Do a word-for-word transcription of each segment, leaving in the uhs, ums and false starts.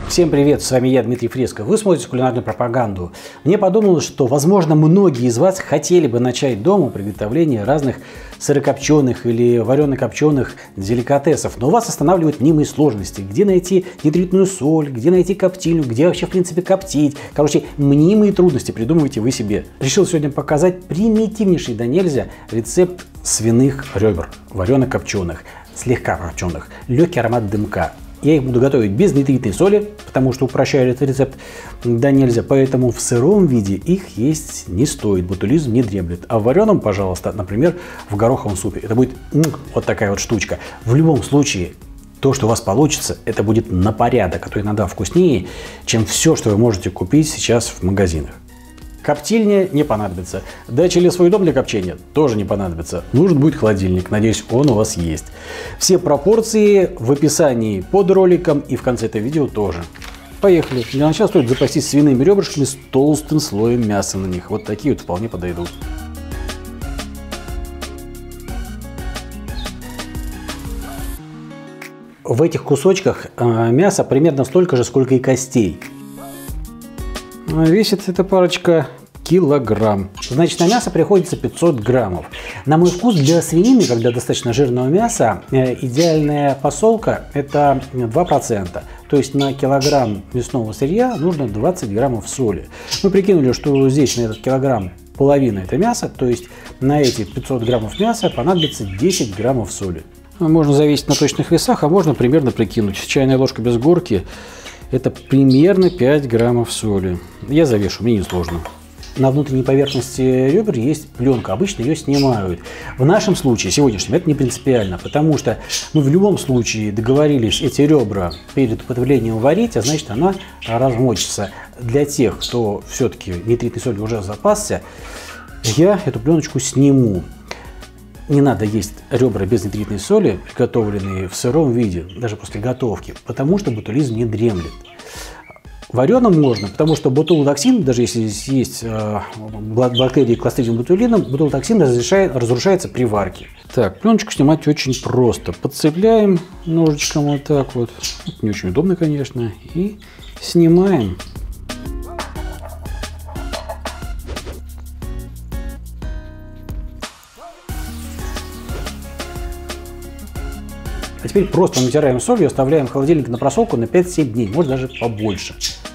Всем привет, с вами я, Дмитрий Фреско. Вы смотрите кулинарную пропаганду. Мне подумалось, что, возможно, многие из вас хотели бы начать дома приготовление разных сырокопченых или варено-копченых деликатесов, но вас останавливают мнимые сложности. Где найти нитритную соль, где найти коптильню, где вообще, в принципе, коптить. Короче, мнимые трудности придумываете вы себе. Решил сегодня показать примитивнейший да нельзя рецепт свиных ребер, варено-копченых, слегка копченых, легкий аромат дымка. Я их буду готовить без нитритной соли, потому что упрощаю этот рецепт да нельзя, поэтому в сыром виде их есть не стоит, ботулизм не дремлет. А в вареном, пожалуйста, например, в гороховом супе. Это будет м, вот такая вот штучка. В любом случае, то, что у вас получится, это будет на порядок, а то иногда вкуснее, чем все, что вы можете купить сейчас в магазинах. Коптильня не понадобится. Дача или свой дом для копчения тоже не понадобится. Нужен будет холодильник. Надеюсь, он у вас есть. Все пропорции в описании под роликом и в конце этого видео тоже. Поехали. Для начала стоит запастись свиными ребрышками с толстым слоем мяса на них. Вот такие вот вполне подойдут. В этих кусочках мяса примерно столько же, сколько и костей. Весит эта парочка килограмм. Значит, на мясо приходится пятьсот граммов. На мой вкус, для свинины, когда достаточно жирного мяса, идеальная посолка это два процента. То есть на килограмм мясного сырья нужно двадцать граммов соли. Мы прикинули, что здесь на этот килограмм половина это мясо, то есть на эти пятьсот граммов мяса понадобится десять граммов соли. Можно завесить на точных весах, а можно примерно прикинуть. Чайная ложка без горки — это примерно пять граммов соли. Я завешу, мне не сложно. На внутренней поверхности ребер есть пленка. Обычно ее снимают. В нашем случае, сегодняшнем, это не принципиально, потому что мы в любом случае договорились эти ребра перед употреблением варить, а значит она размочится. Для тех, кто все-таки нитритной солью уже запасся, я эту пленочку сниму. Не надо есть ребра без нитритной соли, приготовленные в сыром виде, даже после готовки, потому что ботулизм не дремлет. Вареным можно, потому что ботулотоксин, даже если здесь есть э, бактерии кластридиум ботулином, ботулотоксин разрушается при варке. Так, пленочку снимать очень просто. Подцепляем ножичком вот так вот. Это не очень удобно, конечно. И снимаем. А теперь просто натираем солью и оставляем в холодильнике на просолку на пять-семь дней, может даже побольше.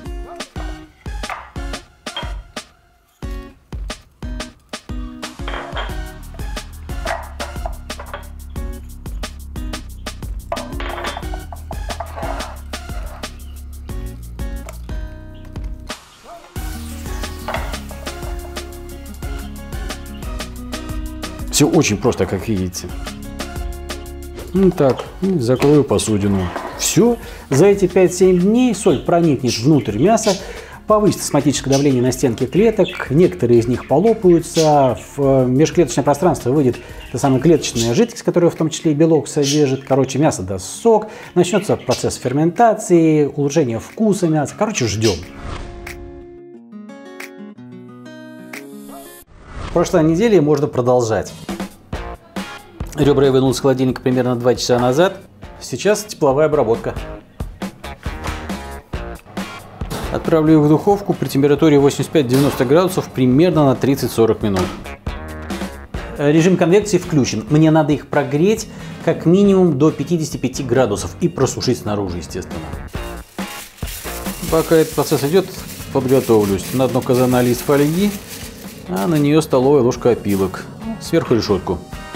Все очень просто, как видите. Ну так, закрою посудину. Все. За эти пять-семь дней соль проникнет внутрь мяса, повысит осмотическое давление на стенки клеток, некоторые из них полопаются, в межклеточное пространство выйдет та самая клеточная жидкость, которая в том числе и белок содержит. Короче, мясо даст сок, начнется процесс ферментации, улучшение вкуса мяса. Короче, ждем. Прошлой неделе можно продолжать. Ребра я вынул из холодильника примерно два часа назад. Сейчас тепловая обработка. Отправлю их в духовку при температуре восемьдесят пять-девяносто градусов примерно на тридцать-сорок минут. Режим конвекции включен. Мне надо их прогреть как минимум до пятидесяти пяти градусов и просушить снаружи, естественно. Пока этот процесс идет, подготовлюсь. На дно казана лист фольги, а на нее столовая ложка опилок. Сверху решетку.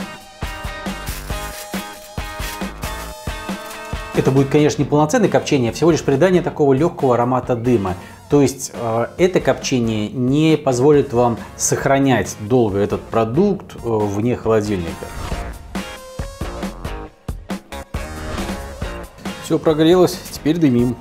Это будет, конечно, не полноценное копчение, а всего лишь придание такого легкого аромата дыма. То есть э, это копчение не позволит вам сохранять долго этот продукт э, вне холодильника. Все прогрелось, теперь дымим.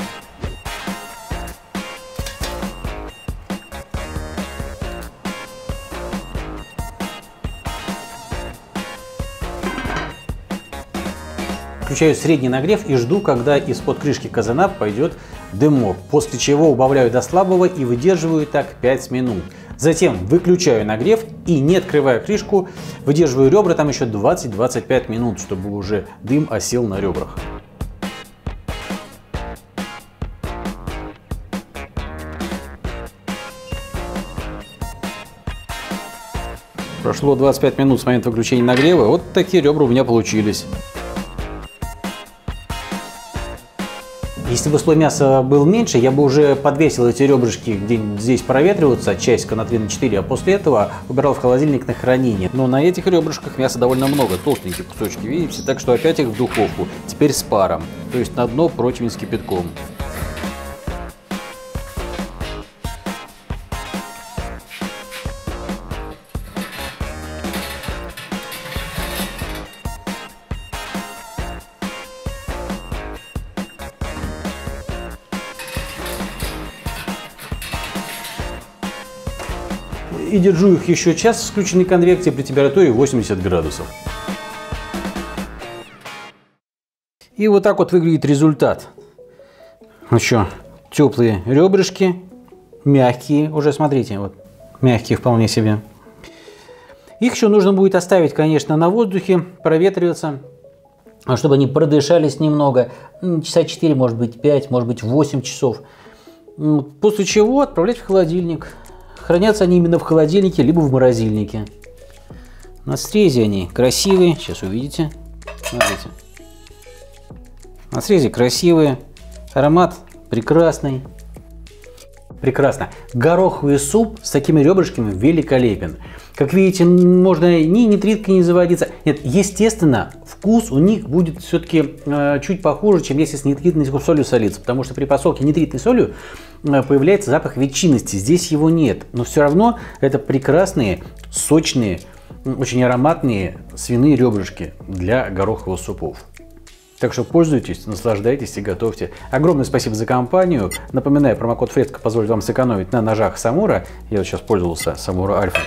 Включаю средний нагрев и жду, когда из-под крышки казана пойдет дымок, после чего убавляю до слабого и выдерживаю так пять минут. Затем выключаю нагрев и, не открывая крышку, выдерживаю ребра там еще двадцать-двадцать пять минут, чтобы уже дым осел на ребрах. Прошло двадцать пять минут с момента выключения нагрева. Вот такие ребра у меня получились. Если бы слой мяса был меньше, я бы уже подвесил эти ребрышки где-нибудь здесь проветриваться, часика на три на четыре, а после этого убирал в холодильник на хранение. Но на этих ребрышках мяса довольно много, толстенькие кусочки, видите? Так что опять их в духовку, теперь с паром, то есть на дно противень с кипятком. И держу их еще час в исключенной конвекции при температуре восемьдесят градусов. И вот так вот выглядит результат. Ну что, теплые ребрышки, мягкие уже, смотрите, вот мягкие вполне себе. Их еще нужно будет оставить, конечно, на воздухе, проветриваться, чтобы они продышались немного, часа четыре, может быть пять, может быть восемь часов. После чего отправлять в холодильник. Хранятся они именно в холодильнике, либо в морозильнике. На срезе они красивые, сейчас увидите. Смотрите. На срезе красивые, аромат прекрасный. Прекрасно. Гороховый суп с такими ребрышками великолепен. Как видите, можно ни нитриткой не заводиться. Нет, естественно, вкус у них будет все-таки э, чуть похуже, чем если с нитритной солью солиться. Потому что при посолке нитритной солью э, появляется запах ветчинности. Здесь его нет. Но все равно это прекрасные, сочные, очень ароматные свиные ребрышки для гороховых супов. Так что пользуйтесь, наслаждайтесь и готовьте. Огромное спасибо за компанию. Напоминаю, промокод Фреско позволит вам сэкономить на ножах Самура. Я вот сейчас пользовался Самура Альфа.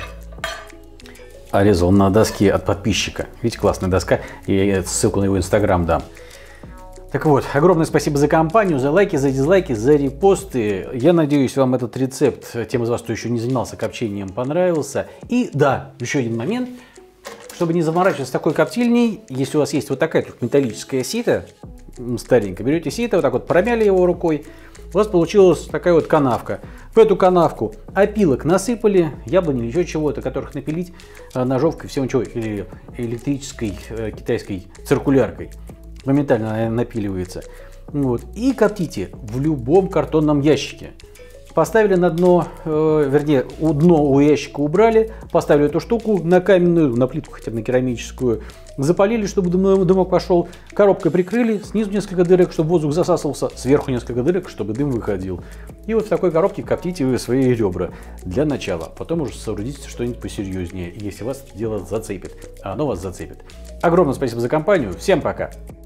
А резал на доске от подписчика. Видите, классная доска. И я ссылку на его инстаграм дам. Так вот, огромное спасибо за компанию, за лайки, за дизлайки, за репосты. Я надеюсь, вам этот рецепт, тем из вас, кто еще не занимался копчением, понравился. И да, еще один момент. Чтобы не заморачиваться с такой коптильней, если у вас есть вот такая тут металлическая сито, старенькая, берете сито, вот так вот промяли его рукой, у вас получилась такая вот канавка. В эту канавку опилок насыпали, яблони или еще чего-то, которых напилить ножовкой, всего чего, или электрической э, китайской циркуляркой. Моментально напиливается. Вот. И коптите в любом картонном ящике. Поставили на дно, э, вернее, у дно у ящика убрали, поставили эту штуку на каменную, на плитку хотя бы на керамическую, запалили, чтобы дым, дымок пошел, коробкой прикрыли, снизу несколько дырок, чтобы воздух засасывался, сверху несколько дырок, чтобы дым выходил. И вот в такой коробке коптите вы свои ребра для начала, потом уже соорудите что-нибудь посерьезнее, если вас дело зацепит, а оно вас зацепит. Огромное спасибо за компанию, всем пока!